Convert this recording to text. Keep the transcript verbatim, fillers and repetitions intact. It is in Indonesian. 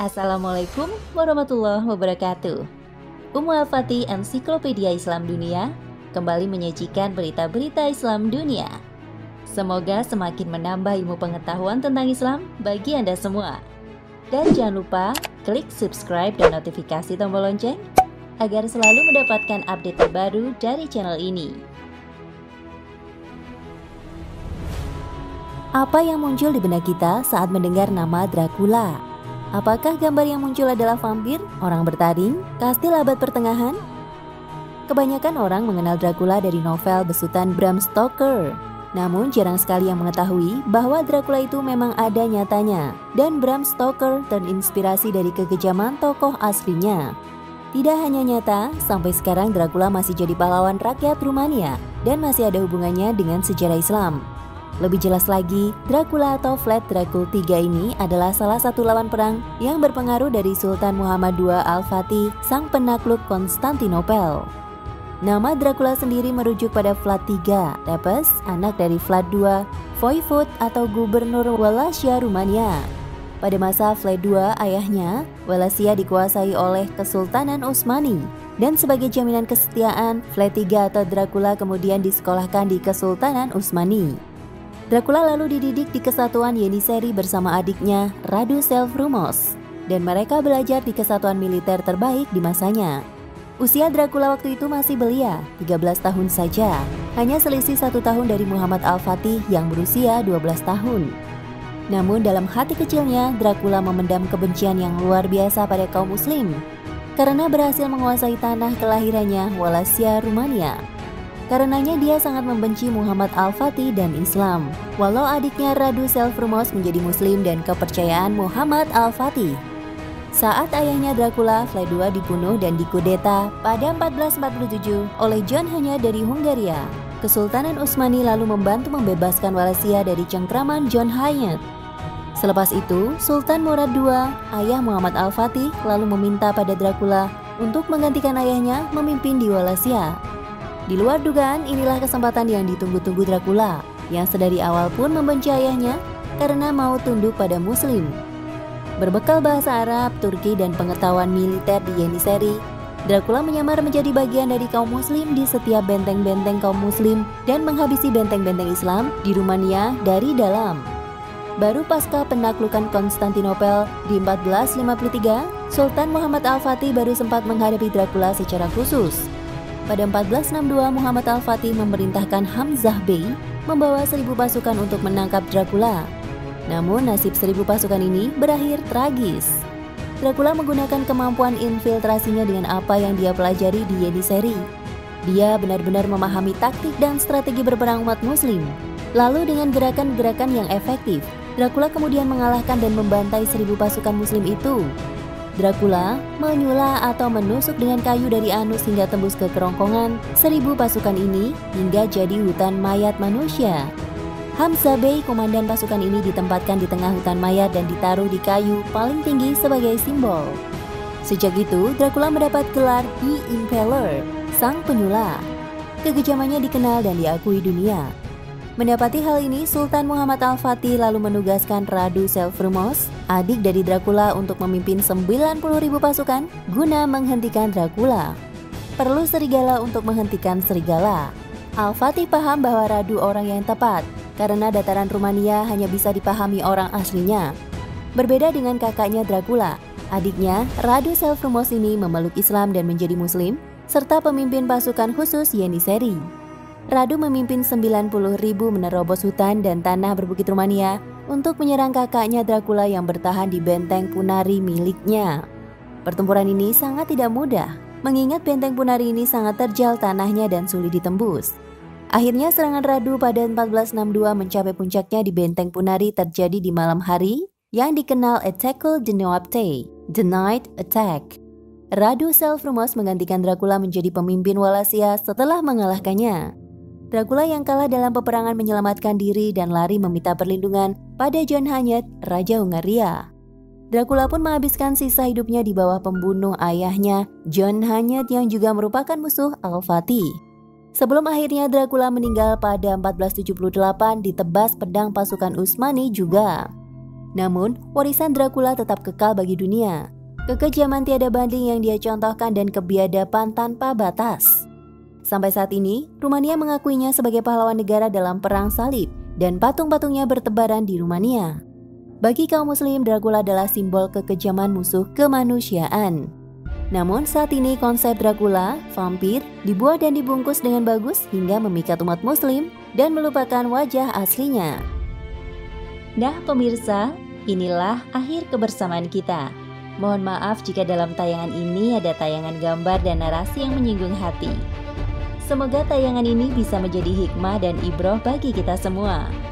Assalamualaikum warahmatullahi wabarakatuh. Umu Al-Fatih Ensiklopedia Islam Dunia kembali menyajikan berita-berita Islam dunia. Semoga semakin menambah ilmu pengetahuan tentang Islam bagi Anda semua. Dan jangan lupa klik subscribe dan notifikasi tombol lonceng agar selalu mendapatkan update terbaru dari channel ini. Apa yang muncul di benak kita saat mendengar nama Dracula? Apakah gambar yang muncul adalah vampir, orang bertaring, kastil abad pertengahan? Kebanyakan orang mengenal Dracula dari novel besutan Bram Stoker. Namun jarang sekali yang mengetahui bahwa Dracula itu memang ada nyatanya. Dan Bram Stoker terinspirasi dari kekejaman tokoh aslinya. Tidak hanya nyata, sampai sekarang Dracula masih jadi pahlawan rakyat Rumania dan masih ada hubungannya dengan sejarah Islam. Lebih jelas lagi, Dracula atau Vlad Dracul tiga ini adalah salah satu lawan perang yang berpengaruh dari Sultan Muhammad kedua Al-Fatih, sang penakluk Konstantinopel. Nama Dracula sendiri merujuk pada Vlad tiga, Tepes, anak dari Vlad kedua, Voivod atau gubernur Wallachia Rumania. Pada masa Vlad kedua, ayahnya, Wallachia dikuasai oleh Kesultanan Utsmani. Dan sebagai jaminan kesetiaan, Vlad tiga atau Dracula kemudian disekolahkan di Kesultanan Utsmani. Dracula lalu dididik di Kesatuan Yenisei bersama adiknya Radu Selvrumos, dan mereka belajar di kesatuan militer terbaik di masanya. Usia Dracula waktu itu masih belia, tiga belas tahun saja, hanya selisih satu tahun dari Muhammad Al-Fatih yang berusia dua belas tahun. Namun dalam hati kecilnya, Dracula memendam kebencian yang luar biasa pada kaum muslim, karena berhasil menguasai tanah kelahirannya Wallachia Rumania. Karenanya dia sangat membenci Muhammad Al-Fatih dan Islam, walau adiknya Radu Selvrumos menjadi muslim dan kepercayaan Muhammad Al-Fatih. Saat ayahnya Dracula, Vlad kedua dibunuh dan dikudeta pada empat belas empat puluh tujuh oleh John Hanya dari Hungaria. Kesultanan Utsmani lalu membantu membebaskan Wallachia dari cengkraman John Hanya. Selepas itu, Sultan Murad kedua, ayah Muhammad Al-Fatih, lalu meminta pada Dracula untuk menggantikan ayahnya memimpin di Wallachia. Di luar dugaan, inilah kesempatan yang ditunggu-tunggu Dracula, yang sedari awal pun membenci ayahnya karena mau tunduk pada muslim. Berbekal bahasa Arab, Turki, dan pengetahuan militer di Yenisei, Dracula menyamar menjadi bagian dari kaum muslim di setiap benteng-benteng kaum muslim dan menghabisi benteng-benteng Islam di Rumania dari dalam. Baru pasca penaklukan Konstantinopel di empat belas lima puluh tiga, Sultan Muhammad Al-Fatih baru sempat menghadapi Dracula secara khusus. Pada empat belas enam puluh dua, Muhammad Al-Fatih memerintahkan Hamzah Bey membawa seribu pasukan untuk menangkap Dracula. Namun nasib seribu pasukan ini berakhir tragis. Dracula menggunakan kemampuan infiltrasinya dengan apa yang dia pelajari di Yenisei. Dia benar-benar memahami taktik dan strategi berperang umat muslim. Lalu dengan gerakan-gerakan yang efektif, Dracula kemudian mengalahkan dan membantai seribu pasukan muslim itu. Dracula menyulah atau menusuk dengan kayu dari anus hingga tembus ke kerongkongan seribu pasukan ini hingga jadi hutan mayat manusia. Hamzah Bey, komandan pasukan ini, ditempatkan di tengah hutan mayat dan ditaruh di kayu paling tinggi sebagai simbol. Sejak itu, Dracula mendapat gelar The Impaler, sang penyulah. Kekejamannya dikenal dan diakui dunia. Mendapati hal ini, Sultan Muhammad Al-Fatih lalu menugaskan Radu Selvrumos, adik dari Dracula, untuk memimpin sembilan puluh ribu pasukan guna menghentikan Dracula. Perlu serigala untuk menghentikan serigala. Al-Fatih paham bahwa Radu orang yang tepat, karena dataran Rumania hanya bisa dipahami orang aslinya. Berbeda dengan kakaknya Dracula, adiknya Radu Selvrumos ini memeluk Islam dan menjadi muslim, serta pemimpin pasukan khusus Yenisei. Radu memimpin sembilan puluh ribu menerobos hutan dan tanah berbukit Rumania untuk menyerang kakaknya Dracula yang bertahan di benteng Punari miliknya. Pertempuran ini sangat tidak mudah, mengingat benteng Punari ini sangat terjal tanahnya dan sulit ditembus. Akhirnya serangan Radu pada empat belas enam puluh dua mencapai puncaknya di benteng Punari terjadi di malam hari yang dikenal Attackul de Noapte, The Night Attack. Radu Selvrumos menggantikan Dracula menjadi pemimpin Wallachia setelah mengalahkannya. Dracula yang kalah dalam peperangan menyelamatkan diri dan lari meminta perlindungan pada John Hanyut, Raja Hungaria. Dracula pun menghabiskan sisa hidupnya di bawah pembunuh ayahnya, John Hanyut, yang juga merupakan musuh Al-Fatih. Sebelum akhirnya Dracula meninggal pada empat belas tujuh puluh delapan ditebas pedang pasukan Utsmani juga. Namun, warisan Dracula tetap kekal bagi dunia. Kekejaman tiada banding yang dia contohkan dan kebiadaban tanpa batas. Sampai saat ini, Rumania mengakuinya sebagai pahlawan negara dalam Perang Salib dan patung-patungnya bertebaran di Rumania. Bagi kaum muslim, Dracula adalah simbol kekejaman musuh kemanusiaan. Namun saat ini konsep Dracula, vampir, dibuat dan dibungkus dengan bagus hingga memikat umat muslim dan melupakan wajah aslinya. Nah pemirsa, inilah akhir kebersamaan kita. Mohon maaf jika dalam tayangan ini ada tayangan gambar dan narasi yang menyinggung hati. Semoga tayangan ini bisa menjadi hikmah dan ibroh bagi kita semua.